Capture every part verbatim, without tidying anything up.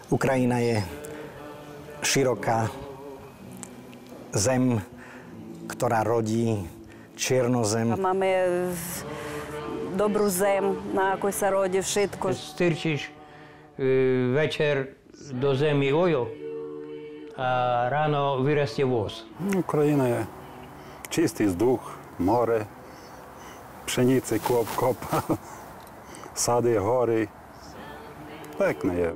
Ukrajina je široká zem, ktorá rodí čiernosem. Máme dobrú zem, na akoj sa rodí všetko. Strčíš e, večer do zemi ojo a ráno vyrastie voz. Ukrajina je čistý vzduch, more, pšenice, kop, kop, sady, hory. Pekné je.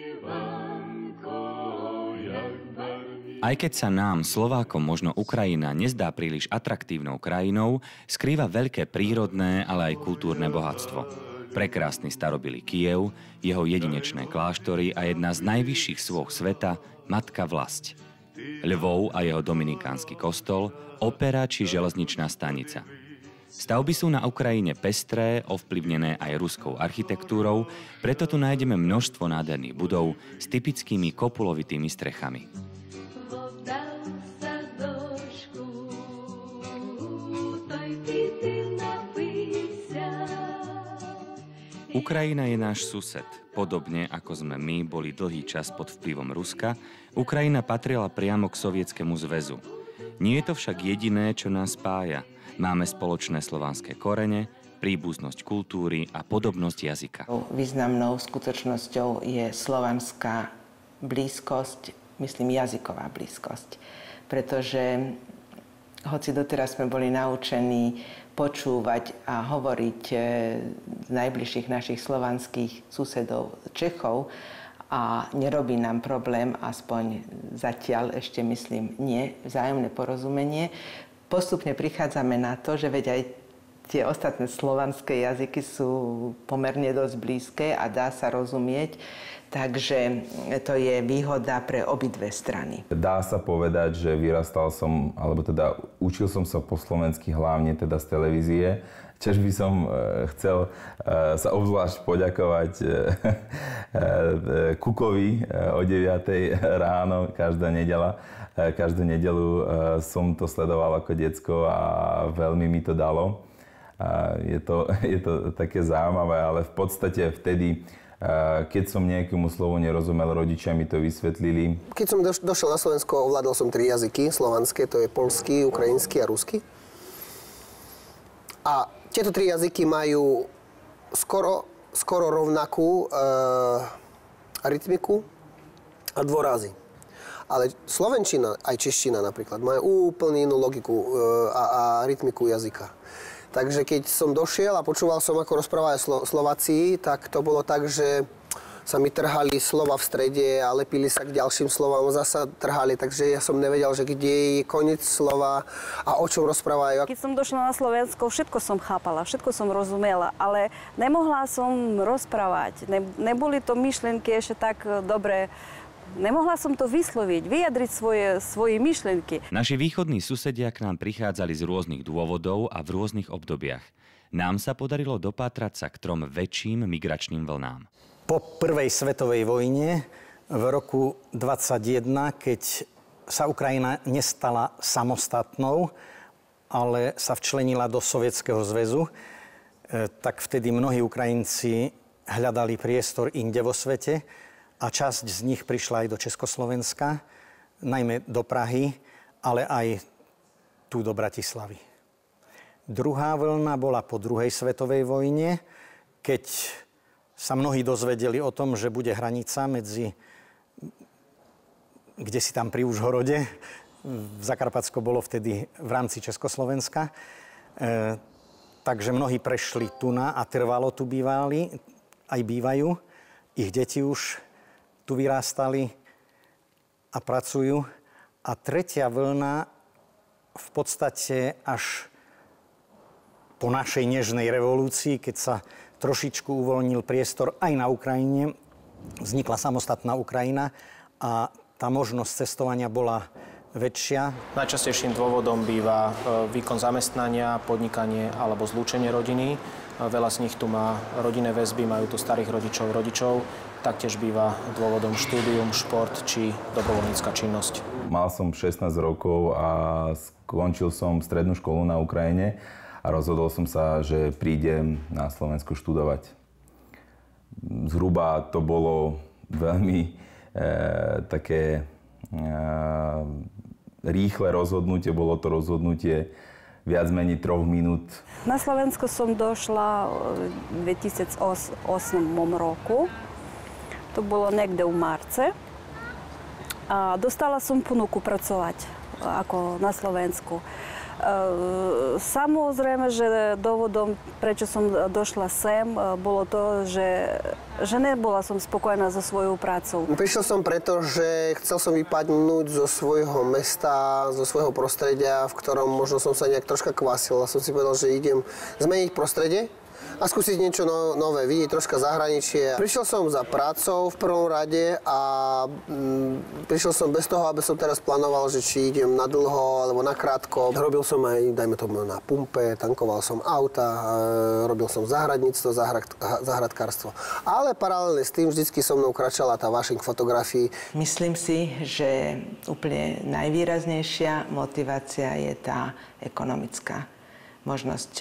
Aj keď sa nám, Slovákom, možno Ukrajina nezdá príliš atraktívnou krajinou, skrýva veľké prírodné, ale aj kultúrne bohatstvo. Prekrásny starobilý Kyjev, jeho jedinečné kláštory a jedna z najvyšších svôch sveta, Matka Vlasť. Lvov a jeho dominikánsky kostol, opera či železničná stanica. Stavby sú na Ukrajine pestré, ovplyvnené aj ruskou architektúrou, preto tu nájdeme množstvo nádherných budov s typickými kopulovitými strechami. Ukrajina je náš sused. Podobne ako sme my boli dlhý čas pod vplyvom Ruska, Ukrajina patrila priamo k Sovietskému zväzu. Nie je to však jediné, čo nás spája. Máme spoločné slovanské korene, príbuznosť kultúry a podobnosť jazyka. Významnou skutočnosťou je slovanská blízkosť, myslím jazyková blízkosť. Pretože hoci doteraz sme boli naučení počúvať a hovoriť z najbližších našich slovanských susedov Čechov a nerobí nám problém, aspoň zatiaľ ešte myslím nie, vzájomné porozumenie. Postupne prichádzame na to, že veď aj tie ostatné slovanské jazyky sú pomerne dosť blízke a dá sa rozumieť. Takže to je výhoda pre obidve strany. Dá sa povedať, že vyrastal som, alebo teda učil som sa po slovensky hlavne teda z televízie. Čož by som chcel sa obzvlášť poďakovať Kukovi o deviatej ráno, každá nedeľa. Každú nedeľu som to sledoval ako decko a veľmi mi to dalo. Je to, je to také zaujímavé, ale v podstate vtedy, keď som nejakému slovu nerozumel, rodičia mi to vysvetlili. Keď som došiel na Slovensko, ovládal som tri jazyky slovenské, to je poľský, ukrajinský a ruský. A tieto tri jazyky majú skoro, skoro rovnakú e, rytmiku a dôrazy. Ale slovenčina, aj čeština napríklad, majú úplne inú logiku e, a, a rytmiku jazyka. Takže keď som došiel a počúval som, ako rozprávajú Slo- Slováci, tak to bolo tak, že sa mi trhali slova v strede a lepili sa k ďalším slovám, zasa trhali, takže ja som nevedel, že kde je koniec slova a o čom rozprávajú. Keď som došla na Slovensko, všetko som chápala, všetko som rozumela, ale nemohla som rozprávať. Ne- neboli to myšlienky ešte tak dobre. Nemohla som to vysloviť, vyjadriť svoje, svoje myšlienky. Naši východní susedia k nám prichádzali z rôznych dôvodov a v rôznych obdobiach. Nám sa podarilo dopátrať sa k trom väčším migračným vlnám. Po prvej svetovej vojne v roku dvadsaťjeden, keď sa Ukrajina nestala samostatnou, ale sa včlenila do Sovietskeho zväzu, tak vtedy mnohí Ukrajinci hľadali priestor inde vo svete. A časť z nich prišla aj do Československa, najmä do Prahy, ale aj tu do Bratislavy. Druhá vlna bola po druhej svetovej vojne, keď sa mnohí dozvedeli o tom, že bude hranica medzi, kde si tam pri Užhorode, v Zakarpatsko bolo vtedy v rámci Československa, e, takže mnohí prešli tuna a trvalo tu bývali, aj bývajú, ich deti už tu vyrástali a pracujú. A tretia vlna v podstate až po našej nežnej revolúcii, keď sa trošičku uvoľnil priestor aj na Ukrajine, vznikla samostatná Ukrajina a tá možnosť cestovania bola väčšia. Najčastejším dôvodom býva výkon zamestnania, podnikanie alebo zlúčenie rodiny. Veľa z nich tu má rodinné väzby, majú tu starých rodičov, rodičov. Taktiež býva dôvodom štúdium, šport či dobrovoľnícka činnosť. Mal som šestnásť rokov a skončil som strednú školu na Ukrajine a rozhodol som sa, že prídem na Slovensku študovať. Zhruba to bolo veľmi také e, rýchle rozhodnutie, bolo to rozhodnutie viac menej troch minút. Na Slovensko som došla v dvetisícosem roku. To bolo niekde v marce. A dostala som ponuku pracovať ako na Slovensku. Samozrejme, že dôvodom, prečo som došla sem, bolo to, že, že nebola som spokojná so svojou prácou. Prišiel som preto, že chcel som vypadnúť zo svojho mesta, zo svojho prostredia, v ktorom možno som sa nejak troška kvasil. A som si povedal, že idem zmeniť prostredie a skúsiť niečo no, nové, vidieť troška zahraničie. Prišiel som za prácou v prvom rade a mm, prišiel som bez toho, aby som teraz plánoval, že či idem na dlho alebo na krátko. Robil som aj, dajme tomu, na pumpe, tankoval som auta, e, robil som záhradníctvo, záhrad, záhradkárstvo. Ale paralelne s tým vždycky so mnou kračala tá vášeň k fotografii. Myslím si, že úplne najvýraznejšia motivácia je tá ekonomická. Možnosť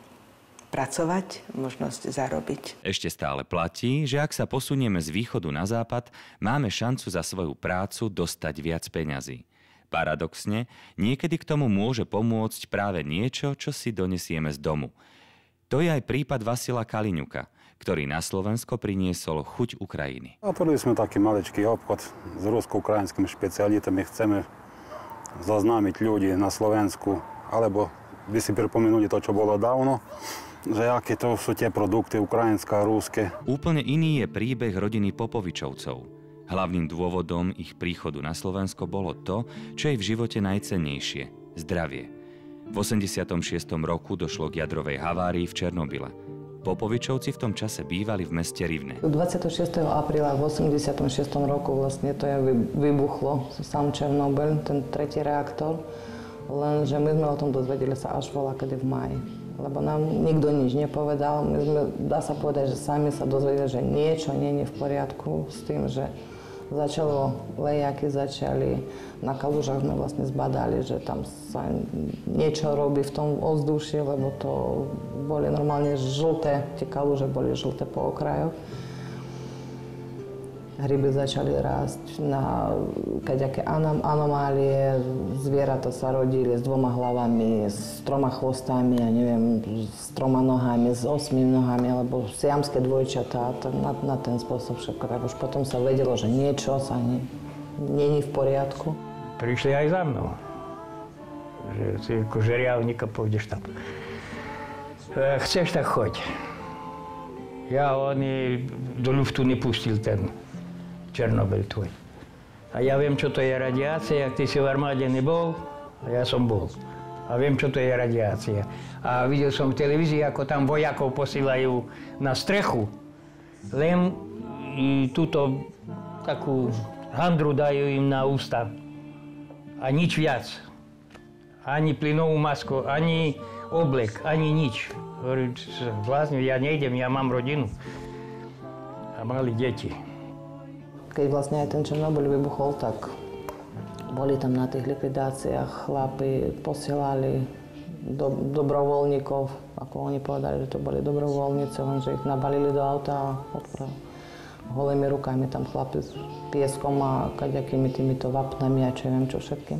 pracovať, možnosť zarobiť. Ešte stále platí, že ak sa posunieme z východu na západ, máme šancu za svoju prácu dostať viac peňazí. Paradoxne, niekedy k tomu môže pomôcť práve niečo, čo si donesieme z domu. To je aj prípad Vasila Kaliňuka, ktorý na Slovensko priniesol chuť Ukrajiny. Otvorili sme taký maličký obchod s rusko-ukrajinskými špecialitami. Chceme zaznámiť ľudí na Slovensku, alebo by si pripomenuli to, čo bolo dávno, že aké to sú tie produkty ukrajinské a ruské. Úplne iný je príbeh rodiny Popovičovcov. Hlavným dôvodom ich príchodu na Slovensko bolo to, čo je v živote najcennejšie – zdravie. V osemdesiatom šiestom roku došlo k jadrovej havárii v Černobyle. Popovičovci v tom čase bývali v meste Rivne. dvadsiateho šiesteho apríla v osemdesiatom šiestom roku vlastne to je vybuchlo sám Černobyl, ten tretí reaktor. Lenže my sme o tom dozvedeli sa až voľa kedy v máji. Lebo nám nikto nič nepovedal. My sme, dá sa povedať, že sami sa dozvedeli, že niečo nie je v poriadku s tým, že začalo lejaky, začali, na Kalužách sme vlastne zbadali, že tam sa niečo robí v tom ovzduši, lebo to boli normálne žlté, tie Kaluže boli žlté po okrajoch. Hryby začali rásť na kaďaké anomálie, zvieratá sa rodili s dvoma hlavami, s troma chvostami, ja neviem, s troma nohami, s osmi nohami, alebo siamské dvojčatá, na, na ten spôsob všetko. Tak už potom sa vedelo, že niečo sa nie, nie je v poriadku. Prišli aj za mnou, že si ako žeriavníka pôjdeš tam. Chceš, tak choď. Ja oni do ľuftu nepustil ten Černobyl tvoj. A ja viem, čo to je radiácia, ak ty si v armáde nebol, a ja som bol. A viem, čo to je radiácia. A videl som v televízii, ako tam vojakov posílajú na strechu. Len túto takú handru dajú im na ústa. A nič viac. Ani plynovú masku, ani oblek, ani nič. Hovorím, vlastne ja nejdem, ja mám rodinu. A mali deti. Keď vlastne aj ten Černobyl vybuchol, tak boli tam na tých likvidáciách, chlapi posielali do, dobrovoľníkov, ako oni povedali, že to boli dobrovoľníci, lenže ich nabalili do auta a odpravili. Holými rukami tam chlapi s pieskom a kaďakými týmito vapnami a čo neviem čo všetkým.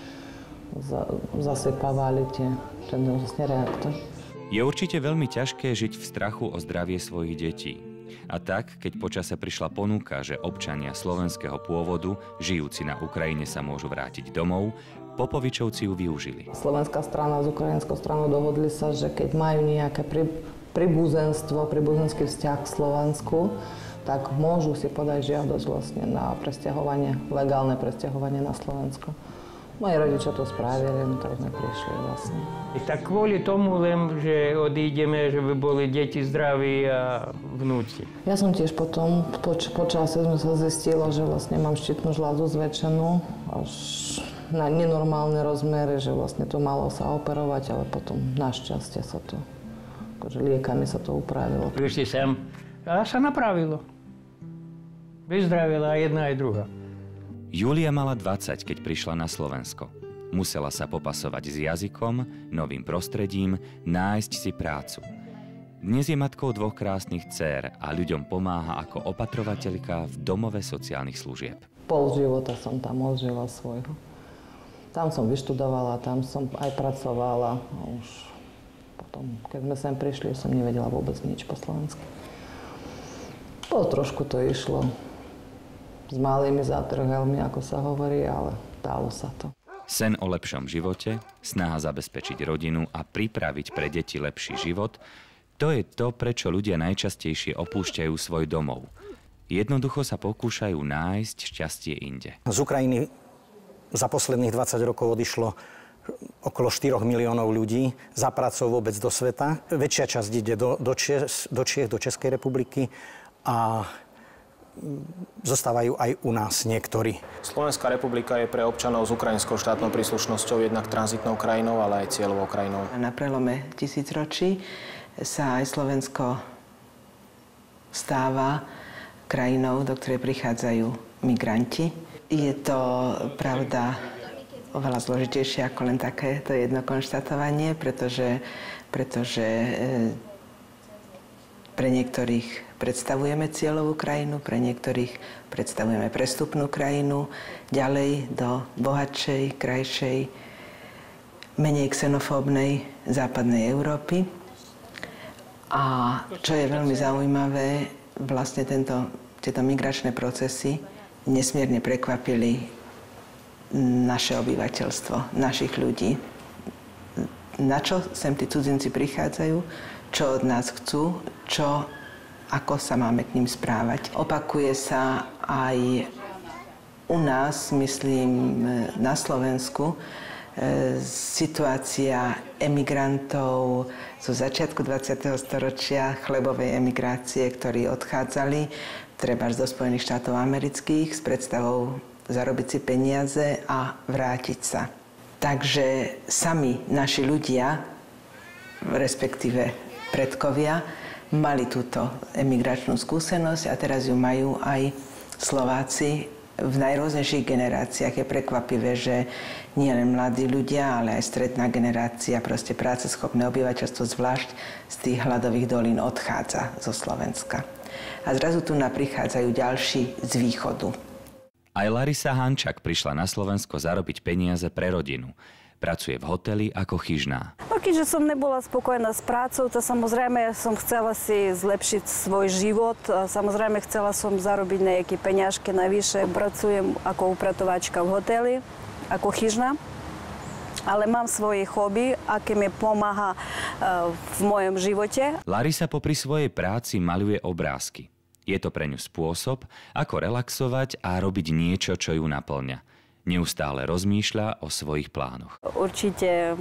Zasypávali tie, ten vlastne reaktor. Je určite veľmi ťažké žiť v strachu o zdravie svojich detí. A tak, keď počase prišla ponuka, že občania slovenského pôvodu, žijúci na Ukrajine, sa môžu vrátiť domov, Popovičovci ju využili. Slovenská strana s ukrajinskou stranou dohodli sa, že keď majú nejaké pri, pribuzenstvo, pribuzenský vzťah k Slovensku, tak môžu si podať žiadosť vlastne na presťahovanie, legálne presťahovanie na Slovensko. Moji rodičia to spravili, no tak sme prišli vlastne. Tak kvôli tomu len, že odídeme, že by boli deti zdraví a vnúci. Ja som tiež potom, po, po čase sme sa zistila, že vlastne mám štítnu žľazu zväčšenú až na nenormálne rozmery, že vlastne to malo sa operovať, ale potom našťastie sa to, akože liekami sa to upravilo. Prišli sem a sa napravilo. Vyzdravila aj jedna aj druhá. Julia mala dvadsať, keď prišla na Slovensko. Musela sa popasovať s jazykom, novým prostredím, nájsť si prácu. Dnes je matkou dvoch krásnych dcér a ľuďom pomáha ako opatrovateľka v domove sociálnych služieb. Pol života som tam odžila svojho. Tam som vyštudovala, tam som aj pracovala. A už potom, keď sme sem prišli, som nevedela vôbec nič po slovensky. Po trošku to išlo s malými zátrhelmi, ako sa hovorí, ale dalo sa to. Sen o lepšom živote, snaha zabezpečiť rodinu a pripraviť pre deti lepší život, to je to, prečo ľudia najčastejšie opúšťajú svoj domov. Jednoducho sa pokúšajú nájsť šťastie inde. Z Ukrajiny za posledných dvadsať rokov odišlo okolo štyroch miliónov ľudí za prácou vôbec do sveta. Väčšia časť ide do, do, Čies, do Čiech, do Českej republiky a zostávajú aj u nás niektorí. Slovenská republika je pre občanov s ukrajinskou štátnou príslušnosťou jednak tranzitnou krajinou, ale aj cieľovou krajinou. Na prelome tisícročí sa aj Slovensko stáva krajinou, do ktorej prichádzajú migranti. Je to pravda oveľa zložitejšie ako len také to jedno konštatovanie, pretože, pretože pre niektorých predstavujeme cieľovú krajinu, pre niektorých predstavujeme prestupnú krajinu, ďalej do bohatšej, krajšej, menej xenofóbnej západnej Európy. A čo je veľmi zaujímavé, vlastne tento, tieto migračné procesy nesmierne prekvapili naše obyvateľstvo, našich ľudí. Na čo sem tí cudzinci prichádzajú, čo od nás chcú, čo, ako sa máme k ním správať. Opakuje sa aj u nás, myslím, na Slovensku, situácia emigrantov zo začiatku dvadsiateho storočia, chlebovej emigrácie, ktorí odchádzali trebárs do Spojených štátov amerických s predstavou zarobiť si peniaze a vrátiť sa. Takže sami naši ľudia, respektíve predkovia, mali túto emigračnú skúsenosť a teraz ju majú aj Slováci v najrôznejších generáciách. Je prekvapivé, že nie len mladí ľudia, ale aj stredná generácia, proste práceschopné obyvateľstvo, zvlášť z tých hladových dolín, odchádza zo Slovenska. A zrazu tu prichádzajú ďalší z východu. Aj Larisa Hančak prišla na Slovensko zarobiť peniaze pre rodinu. Pracuje v hoteli ako chyžná. No, keďže som nebola spokojná s prácou, to samozrejme som chcela si zlepšiť svoj život. Samozrejme chcela som zarobiť nejaké peňažky navyše. Pracujem ako upratovačka v hoteli, ako chyžná. Ale mám svoje hobby, aké mi pomáha v mojom živote. Larisa popri svojej práci maľuje obrázky. Je to pre ňu spôsob, ako relaxovať a robiť niečo, čo ju naplňa. Neustále rozmýšľa o svojich plánoch. Určite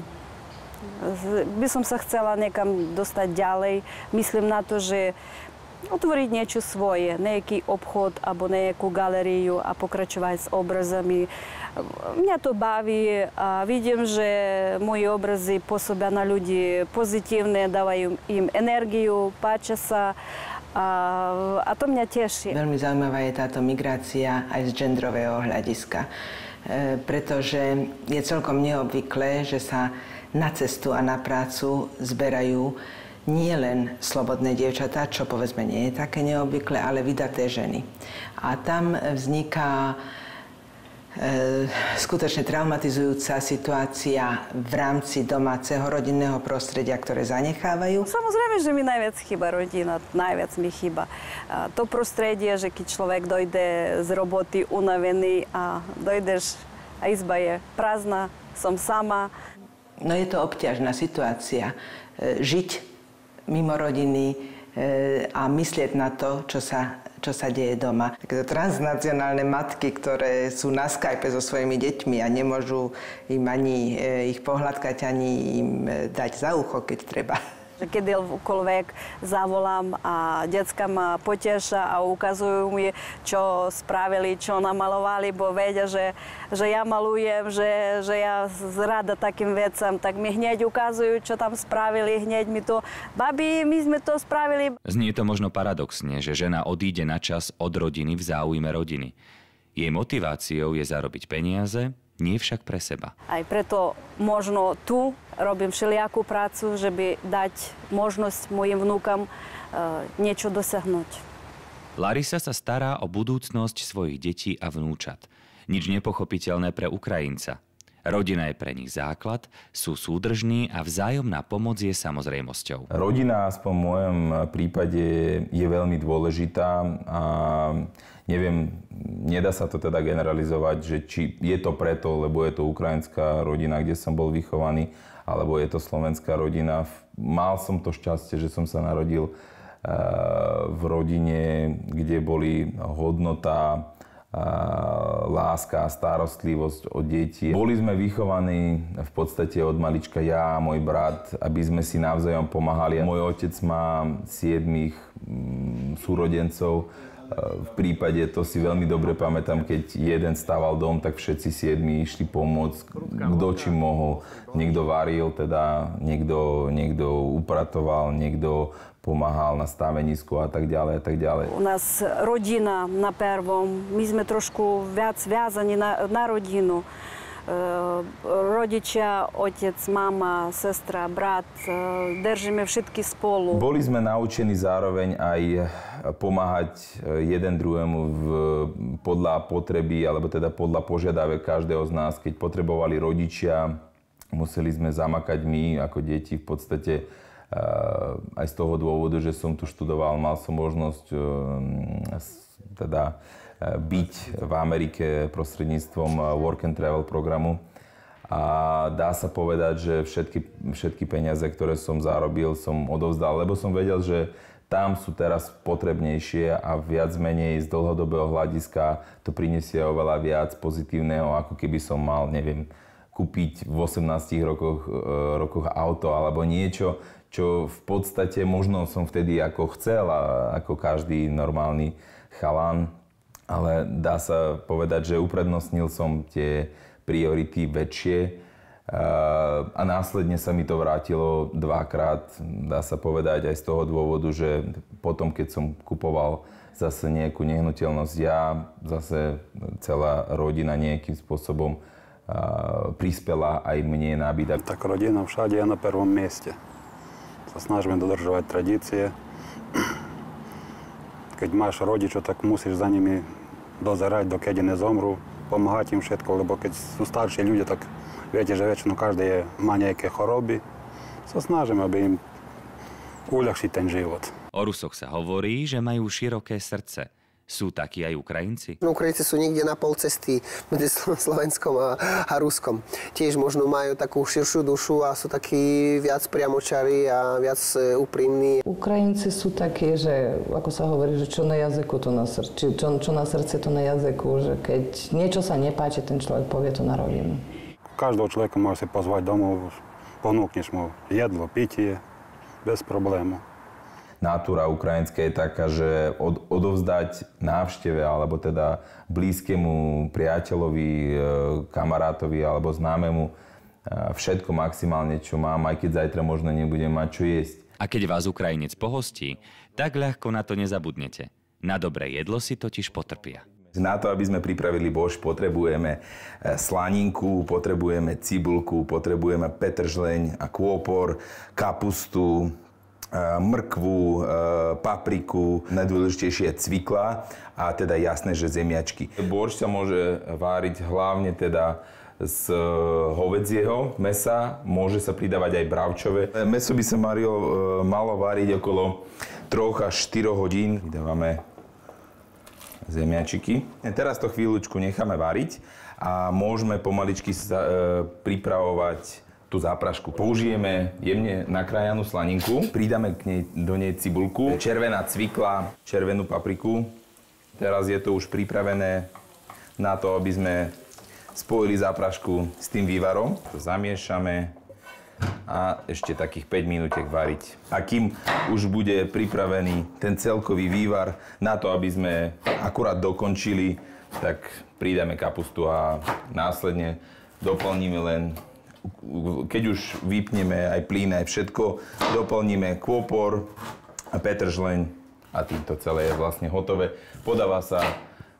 by som sa chcela niekam dostať ďalej. Myslím na to, že otvoriť niečo svoje, nejaký obchod alebo nejakú galériu a pokračovať s obrazami. Mňa to baví a vidím, že moje obrazy pôsobia na ľudí pozitívne, dávajú im energiu, páčia sa. A, a to mňa teší. Veľmi zaujímavá je táto migrácia aj z genderového hľadiska, e, pretože je celkom neobvyklé, že sa na cestu a na prácu zberajú nie len slobodné dievčatá, čo povedzme nie je také neobvyklé, ale vydaté ženy. A tam vzniká E, skutočne traumatizujúca situácia v rámci domáceho rodinného prostredia, ktoré zanechávajú. Samozrejme, že mi najviac chýba rodina, najviac mi chýba a to prostredie, že keď človek dojde z roboty unavený a dojdeš a izba je prázdna, som sama. No je to obťažná situácia. E, žiť mimo rodiny e, a myslieť na to, čo sa čo sa deje doma. Takéto transnacionálne matky, ktoré sú na Skype so svojimi deťmi a nemôžu im ani ich pohľadkať, ani im dať za ucho, keď treba. Kedykoľvek zavolám a decka ma poteša a ukazujú mi, čo spravili, čo namalovali, bo vedia, že, že ja malujem, že, že ja rada takým vecam, tak mi hneď ukazujú, čo tam spravili, hneď mi to, babi, my sme to spravili. Znie to možno paradoxne, že žena odíde na čas od rodiny v záujme rodiny. Jej motiváciou je zarobiť peniaze nie však pre seba. Aj preto možno tu robím všelijakú prácu, že by dať možnosť mojim vnúkam niečo dosiahnuť. Larisa sa stará o budúcnosť svojich detí a vnúčat. Nič nepochopiteľné pre Ukrajinca. Rodina je pre nich základ, sú súdržní a vzájomná pomoc je samozrejmosťou. Rodina, aspoň v mojom prípade, je veľmi dôležitá a neviem, nedá sa to teda generalizovať, že či je to preto, lebo je to ukrajinská rodina, kde som bol vychovaný, alebo je to slovenská rodina. Mal som to šťastie, že som sa narodil v rodine, kde boli hodnota, láska a starostlivosť o deti. Boli sme vychovaní v podstate od malička ja a môj brat, aby sme si navzájom pomáhali. Môj otec má siedmých súrodencov. V prípade, to si veľmi dobre pamätám, keď jeden stával dom, tak všetci siedmi išli pomôcť, kto čím mohol. Niekto varil, teda niekto, niekto upratoval, niekto pomáhal na stavenisku a tak ďalej a tak ďalej. U nás rodina na prvom, my sme trošku viac viazaní na, na rodinu. E, rodičia, otec, mama, sestra, brat, e, držíme všetky spolu. Boli sme naučení zároveň aj pomáhať jeden druhému v, podľa potreby, alebo teda podľa požiadavek každého z nás. Keď potrebovali rodičia, museli sme zamakať my ako deti v podstate. Aj z toho dôvodu, že som tu študoval, mal som možnosť teda byť v Amerike prostredníctvom Work and Travel programu. A dá sa povedať, že všetky, všetky peniaze, ktoré som zarobil, som odovzdal, lebo som vedel, že tam sú teraz potrebnejšie a viac menej z dlhodobého hľadiska to prinesie oveľa viac pozitívneho, ako keby som mal, neviem, kúpiť v osemnástich rokoch, rokoch auto alebo niečo, čo v podstate možno som vtedy ako chcel a ako každý normálny chalan, ale dá sa povedať, že uprednostnil som tie priority väčšie a následne sa mi to vrátilo dvakrát, dá sa povedať aj z toho dôvodu, že potom, keď som kupoval zase nejakú nehnuteľnosť, ja, zase celá rodina nejakým spôsobom prispela aj mne na byt. Tak rodina všade je na prvom mieste. Sa snažíme dodržovať tradície. Keď máš rodičov, tak musíš za nimi dozerať, dokedy nezomrú, pomáhať im všetko, lebo keď sú starší ľudia, tak viete, že väčšinou každý je, má nejaké choroby. Sa snažíme, aby im uľahčiť ten život. O Rusoch sa hovorí, že majú široké srdce. Sú takí aj Ukrajinci? Ukrajinci sú niekde na pol cesty medzi Slovenskom a, a Ruskom. Tiež možno majú takú širšiu dušu a sú takí viac priamočarí a viac úprimní. Ukrajinci sú takí, že ako sa hovorí, že čo na jazyku, to na srdci. Čo, čo na srdci, to na jazyku. Že keď niečo sa nepáči, ten človek povie to na rovinu. Každého človeka môže si pozvať domov, ponúkneš mu jedlo, pitie, bez problému. Natúra ukrajinská je taká, že od, odovzdať návšteve alebo teda blízkemu priateľovi, kamarátovi alebo známemu všetko maximálne, čo mám, aj keď zajtra možno nebudem mať čo jesť. A keď vás Ukrajinec pohostí, tak ľahko na to nezabudnete. Na dobré jedlo si totiž potrpia. Na to, aby sme pripravili boršč, potrebujeme slaninku, potrebujeme cibulku, potrebujeme petržleň a kôpor, kapustu, mrkvu, papriku, najdôležitejšie je cvikla a teda jasné, že zemiačky. Boršč sa môže váriť hlavne teda z hovedzieho mesa, môže sa pridávať aj bravčové. Meso by sa marilo, malo váriť okolo tri až štyri hodín. Dávame zemiačiky. Teraz to chvíľučku necháme variť a môžeme pomaličky sa, e, pripravovať tú záprašku. Použijeme jemne nakrájanú slaninku, pridáme k nej, do nej cibulku, červená cvikla, červenú papriku. Teraz je to už pripravené na to, aby sme spojili záprašku s tým vývarom. Zamiešame a ešte takých päť minútiek variť. A kým už bude pripravený ten celkový vývar na to, aby sme akurát dokončili, tak pridáme kapustu a následne doplníme len, keď už vypneme aj plyn, aj všetko, doplníme kôpor a petržleň a týmto celé je vlastne hotové. Podáva sa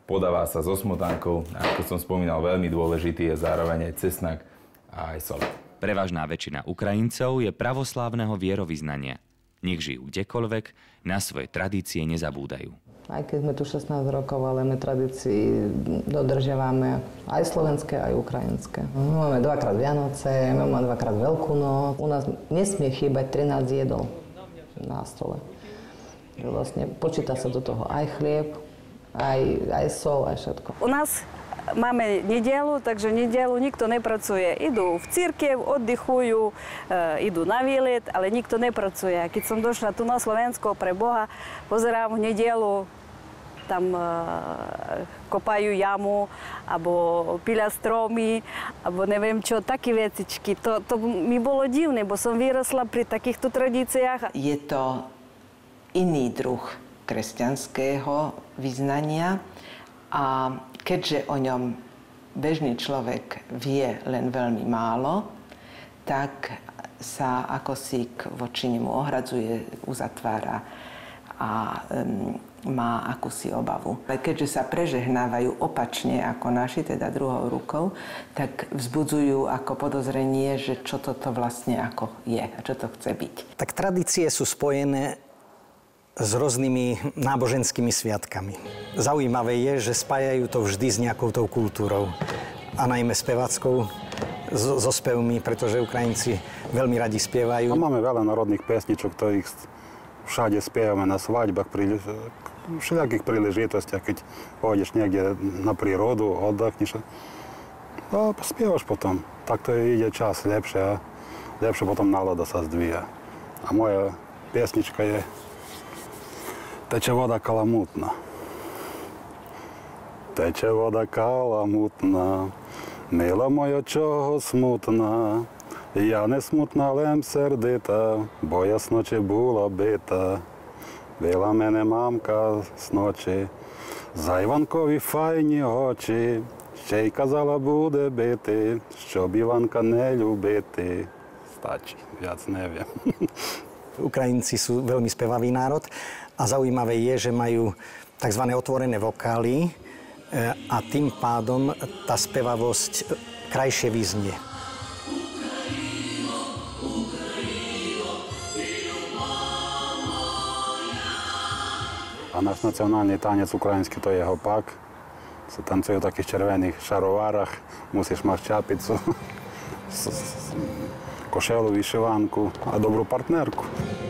Podáva sa so smotankou. Ako som spomínal, veľmi dôležitý je zároveň aj cesnak a aj sol. Prevažná väčšina Ukrajincov je pravoslávneho vierovyznania. Nech žijú kdekoľvek, na svoje tradície nezabúdajú. Aj keď sme tu šestnásť rokov, ale my tradícii dodržiavame aj slovenské, aj ukrajinské. My máme dvakrát Vianoce, my máme dvakrát Veľkú noc. U nás nesmie chýbať trinásť jedol na stole. Vlastne počíta sa do toho aj chlieb, aj, aj sol, aj všetko. U nás máme nedeľu, takže nedeľu nikto nepracuje. Idú v cirkev, oddychujú, e, idú na výlet, ale nikto nepracuje. Keď som došla tu na Slovensko, pre Boha, pozerám v nedeľu, tam e, kopajú jamu, alebo pilia stromy, alebo neviem čo, také vecičky. To, to mi bolo divné, bo som vyrosla pri takýchto tradíciách. Je to iný druh kresťanského vyznania a keďže o ňom bežný človek vie len veľmi málo, tak sa ako si voči nemu ohradzuje, uzatvára a um, má akúsi obavu. Ale keďže sa prežehnávajú opačne ako naši, teda druhou rukou, tak vzbudzujú ako podozrenie, že čo toto vlastne ako je a čo to chce byť. Tak tradície sú spojené s rôznymi náboženskými sviatkami. Zaujímavé je, že spájajú to vždy s nejakou tou kultúrou. A najmä spevackou, so spevmi, pretože Ukrajinci veľmi radi spievajú. No, máme veľa národných pesničok, ktorých všade spievame na svadbách, pri všelijakých príležitostiach, keď pôjdeš niekde na prírodu, oddachneš a spievaš potom. Tak to ide čas lepšie a lepšie potom nálada sa zdvíja. A moja pesnička je Teče voda kalamutná. Teče voda kalamutná, mila moja, čого smutná. Я не смутна, лем сердита, бо я з ночі була бита. Била мене мамка з ночі, за Іванкові файні очі. Ще й казала, буде бити, щоб Іванка не любити. Stačí, viac neviem. Ukrajinci sú veľmi spevavý národ a zaujímavé je, že majú tzv. Otvorené vokály a tým pádom tá spevavosť krajšie vyznie. A náš nacionálny tanec ukrajinský to je hopak. Sa tancujú v takých červených šarovárach, musíš mať čapicu, košelu, vyšivánku a dobrú partnerku.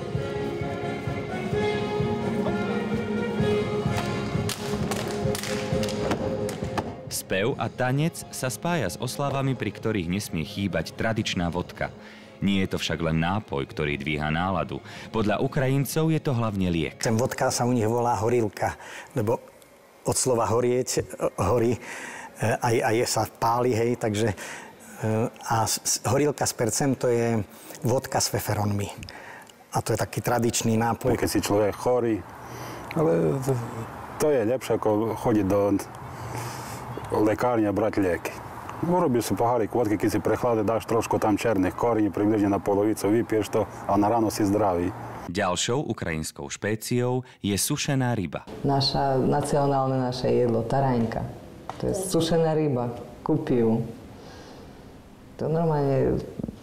Spev a tanec sa spája s oslavami, pri ktorých nesmie chýbať tradičná vodka. Nie je to však len nápoj, ktorý dvíha náladu. Podľa Ukrajincov je to hlavne liek. Ten vodka sa u nich volá horilka, lebo od slova horieť, horí, aj, aj sa páli, hej, takže a horilka s percem to je vodka s feferonmi. A to je taký tradičný nápoj. Keď si človek chorý, ale to je lepšie, ako chodiť do lekárne a brať lieky. Urobíš si pohárik vodky, keď si prechladí, dáš trošku tam černých korení, približne na polovicu, vypiješ to a na ráno si zdravý. Ďalšou ukrajinskou špéciou je sušená ryba. Naša nacionálne naše jedlo, taraňka. To je sušená ryba, kupiu. To normálne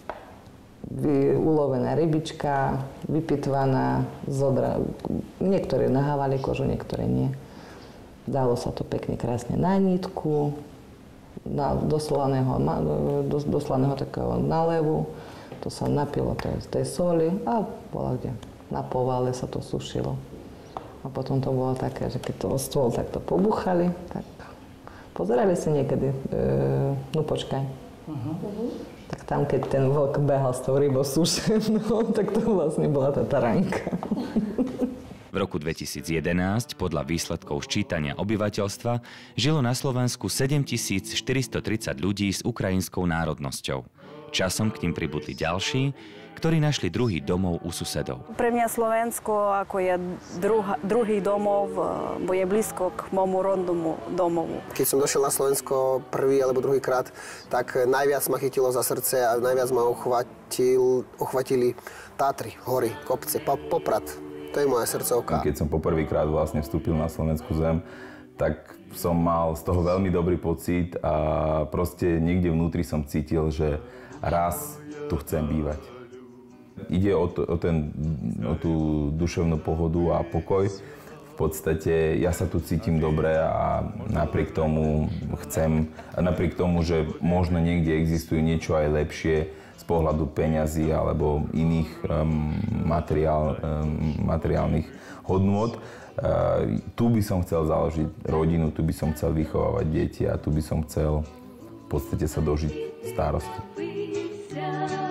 ulovená rybička, vypitvaná, zodra. Niektoré nahávali kožu, niektoré nie. Dalo sa to pekne, krásne na nitku, na doslaného, do, doslaného takého nalevu. To sa napilo tej, tej soli a bola kde. Na povale sa to sušilo. A potom to bolo také, že keď to stôl takto pobuchali, tak pozerali si niekedy, e, no počkaj. Uh-huh. Tak tam, keď ten vlk behal s tou rybou sušenou, tak to vlastne bola tá taranka. V roku dvetisíc jedenásť podľa výsledkov ščítania obyvateľstva žilo na Slovensku sedemtisíc štyristotridsať ľudí s ukrajinskou národnosťou. Časom k nim pribudli ďalší, ktorí našli druhý domov u susedov. Pre mňa Slovensko ako je druha, druhý domov, bo je blízko k môjmu rodnému domovu. Keď som došiel na Slovensko prvý alebo druhý krát, tak najviac ma chytilo za srdce a najviac ma uchvatil, uchvatili Tatry, hory, kopce, Poprad. To je moja srdcovka. Keď som poprvýkrát vlastne vstúpil na slovenskú zem, tak som mal z toho veľmi dobrý pocit a proste niekde vnútri som cítil, že raz tu chcem bývať. Ide o, to, o, ten, o tú duševnú pohodu a pokoj. V podstate ja sa tu cítim dobre a napriek tomu chcem, a napriek tomu, že možno niekde existuje niečo aj lepšie z pohľadu peňazí alebo iných um, materiál, um, materiálnych hodnôt, uh, tu by som chcel založiť rodinu, tu by som chcel vychovávať deti a tu by som chcel v podstate sa dožiť starosti.